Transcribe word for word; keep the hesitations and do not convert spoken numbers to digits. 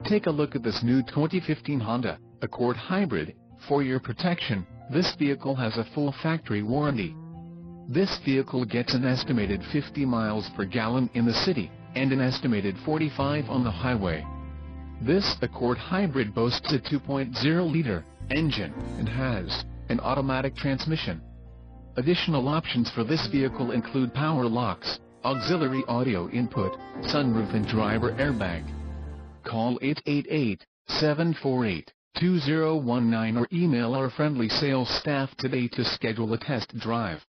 Take a look at this new twenty fifteen Honda Accord Hybrid. For your protection, this vehicle has a full factory warranty. This vehicle gets an estimated fifty miles per gallon in the city, and an estimated forty-five on the highway. This Accord Hybrid boasts a two point oh liter engine, and has an automatic transmission. Additional options for this vehicle include power locks, auxiliary audio input, sunroof and driver airbag. Call eight eight eight, seven four eight, two zero one nine or email our friendly sales staff today to schedule a test drive.